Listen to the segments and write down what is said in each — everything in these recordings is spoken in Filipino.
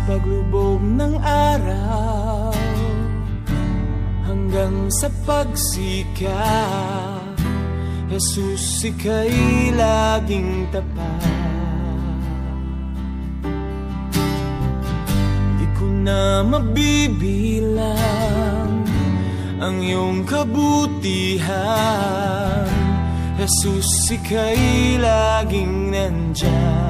paglubog ng araw hanggang sa pagsikat, Jesus, ika'y laging tapat. Di ko na mabibilang ang iyong kabutihan, Jesus, ika'y laging nandyan.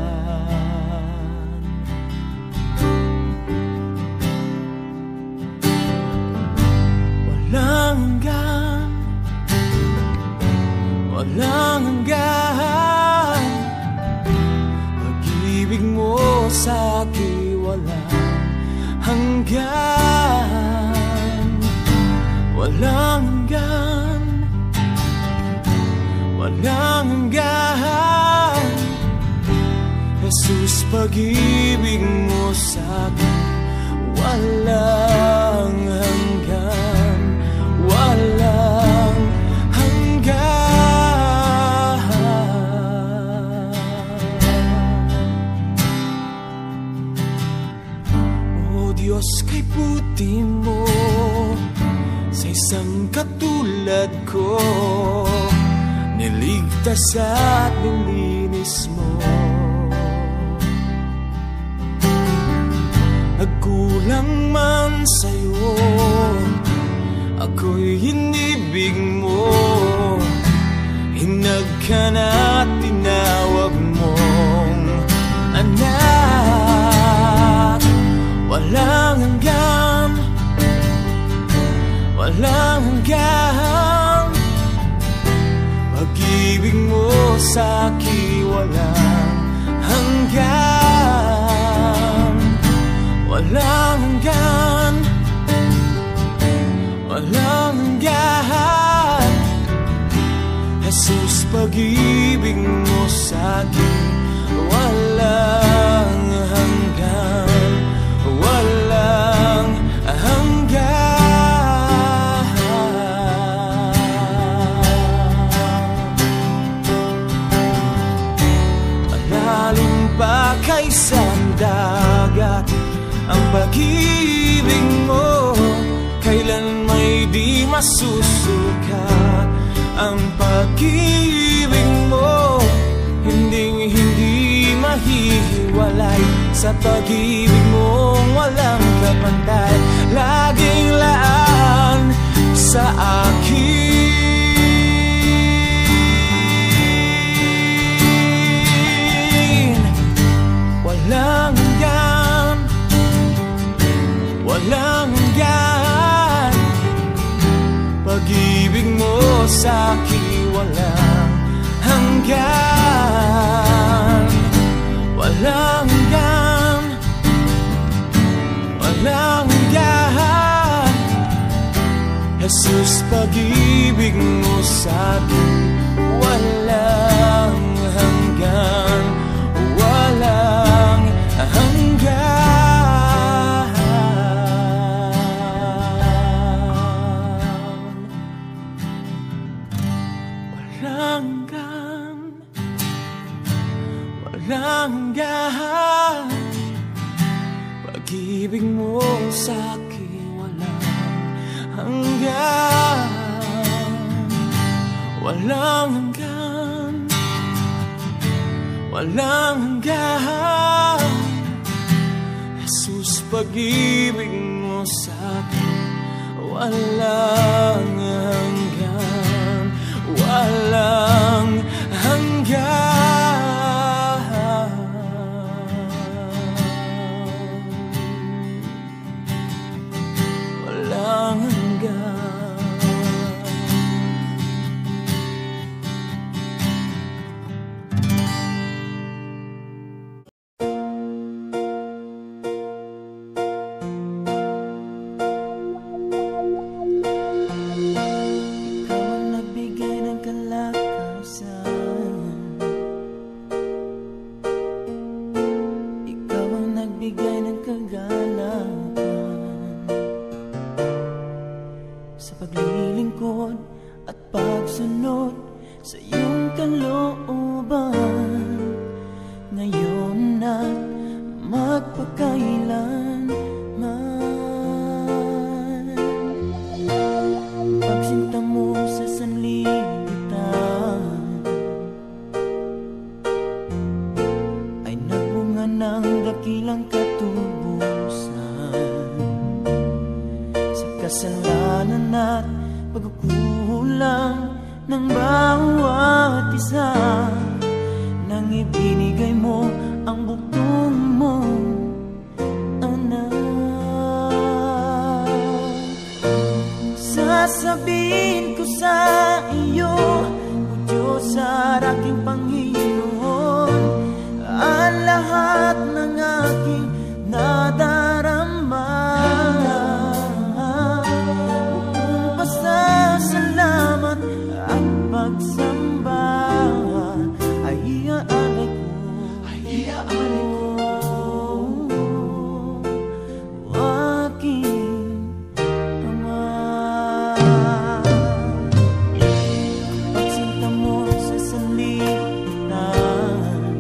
Walang hanggan, pag-ibig mo sa'kin walang hanggan. Walang hanggan, walang hanggan, Jesus, pag-ibig mo sa'kin walang hanggan. Walang Diyos, kay puti mo sa isang katulad ko, niligtas at nilinis mo. Nagkulang man sa'yo, ako'y inibig mo. Hinag ka na at tinawag mong anak. Walang hanggan, walang hanggan, pag-ibig mo sa'kin walang hanggan. Walang hanggan, walang hanggan, Jesus, pag-ibig mo sa'kin walang hanggan. Walang hanggan. Malalim pa kaysa dagat ang pag-ibig mo, kailan may di masusukat ang pag-ibig mo. Hindi mahihiwalay sa pag-ibig mong walang kapantay. Laging laan sa akin. Walang hanggan, walang hanggan, pag-ibig mo sa'kin walang hanggan. Walang hanggan, walang hanggan, Jesus, pag-ibig mo sa'kin walang hanggan. Walang hanggan. Walang hanggan, walang hanggan, pag-ibig mo sa'kin walang hanggan. Walang hanggan, walang hanggan, Jesus, pag-ibig mo sa'kin walang hanggan. Walang hanggan. Walang hanggan. Ngayon at magpakailan. ng dakilang katubusan sa kasalanan at pagkukulang ng bawat isa. Nang ibinigay mo ang bugtong mong anak, sasabihin ko sa iyo, O Diyos at aking Panginoon, ang lahat ng aking nadarama. Buong pasasalamat at pagsamba ay iaalay ko, aking Ama. Pagsinta mo sa sanlibutan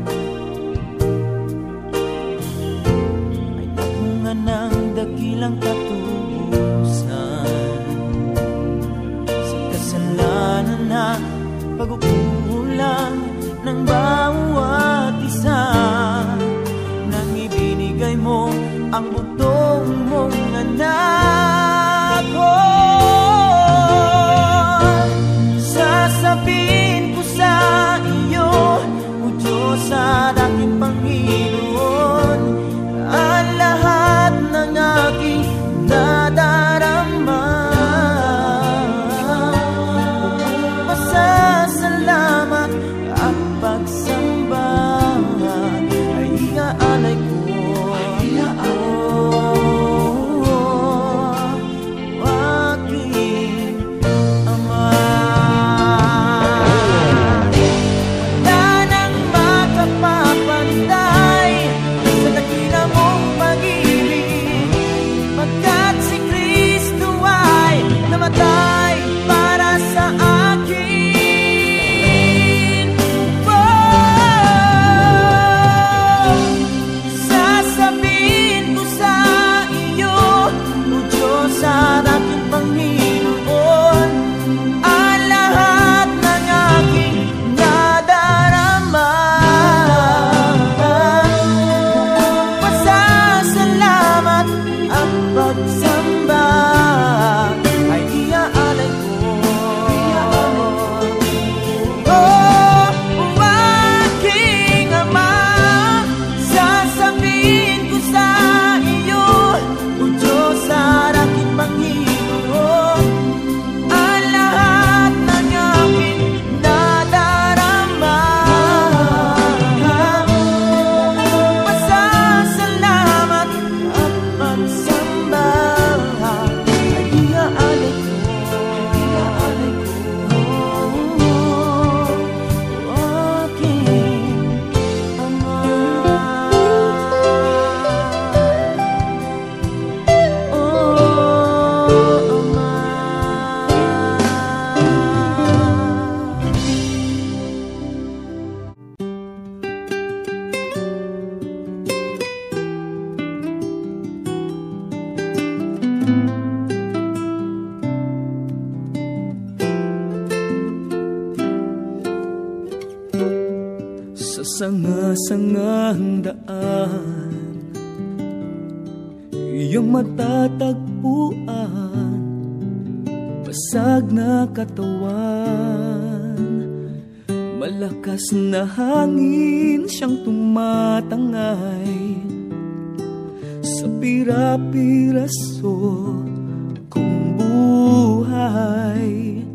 ay nakunga ng dakilang katubusan sa kasalanan na pagkukulang ng bawat isa. Nang ibinigay mo ang bugtong mong anak ko, sasabihin ko sa iyo, O Diyos at aking Panginoon, ang lahat ng aking nadarama. Buong pasasalamat at pagsamba ay iaalay ko, aking Ama. Wala nang makapapantay sa dakila mong pag-ibig, pagkat si Kristo ay namatay para sa akin. Sasabihin ko sa iyo, O Diyos at aking Panginoon, ang lahat ng aking nadarama. Pasasalamat at pagsamba ay iaalay ko, aking Ama. Sasabihin ko sa iyo, O Diyos at aking Panginoon, ang lahat ng aking nadarama. Pasasalamat at pagsamba ay iaalay ko, aking Ama. Sa sanga-sangang daan iyong matatagpuan, basag na katawan, malakas na hangin siyang tumatangay sa pira-piraso kong buhay.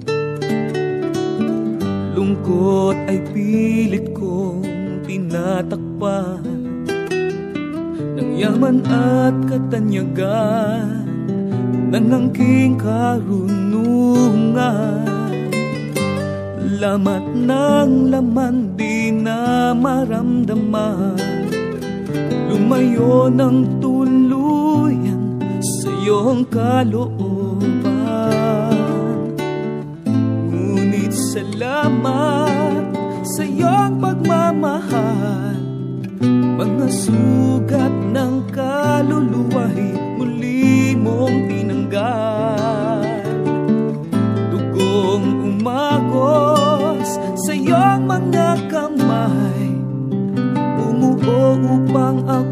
Lungkot ay pilit kong tinatakpan ng yaman at katanyagan ng angking karunungan. Lamat ng laman di na maramdaman, lumayo ng tuluyan sa iyong kalooban. Ngunit salamat sa iyong pagmamahal, mga sugat ng kaluluwa'y muli mong tinanggal. Dugong umagos sa iyong mga kamay, bumuo upang ang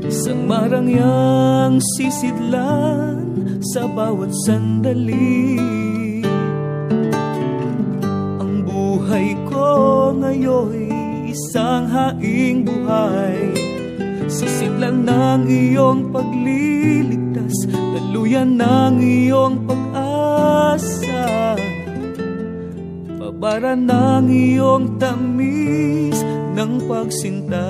Isang marangyang sisidlan sa bawat sandali. Ang buhay ko ngayon isang haing buhay, sisidlan ng iyong pagliligtas, daluyan ng iyong pag-asa, babara ng iyong tamis ng pagsinta.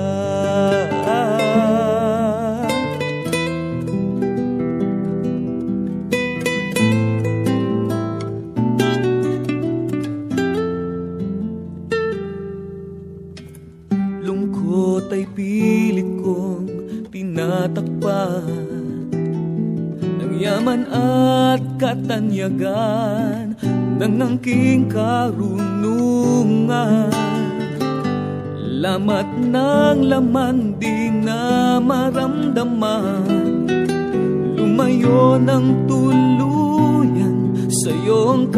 Lungkot ay pilit kong tinatakpan, ng yaman at katanyagan ng angking karunungan. Lamat ng laman di na maramdaman, lumayo ng tuluyan sa iyong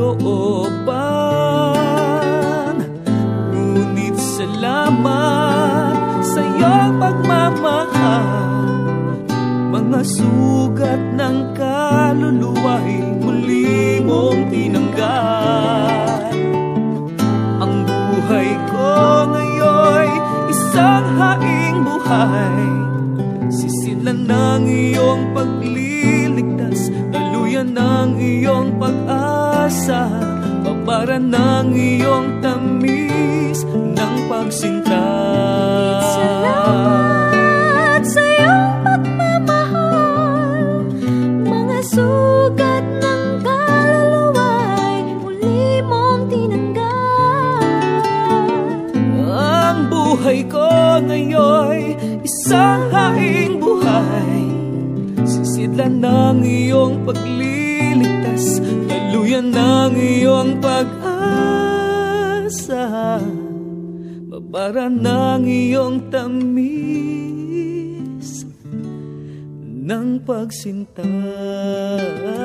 kalooban. Ngunit salamat sa iyong pagmamahal, mga sugat ng kaluluwa'y muli mong tinanggal. Ang buhay ko ngayon isang haing buhay, sisidlan ng iyong pagliligtas, daluyan ng iyong pag-asa, babara ng iyong tamis ng pagsinta. Salamat sa iyong pagmamahal, mga sugat ng kaluluwa'y muli mong tinanggal. Ang buhay ko ngayon isang haing buhay, sisidlan ng iyong pagliligtas, daluyan ng iyong pag-asa, babara ng iyong tamis ng pagsinta.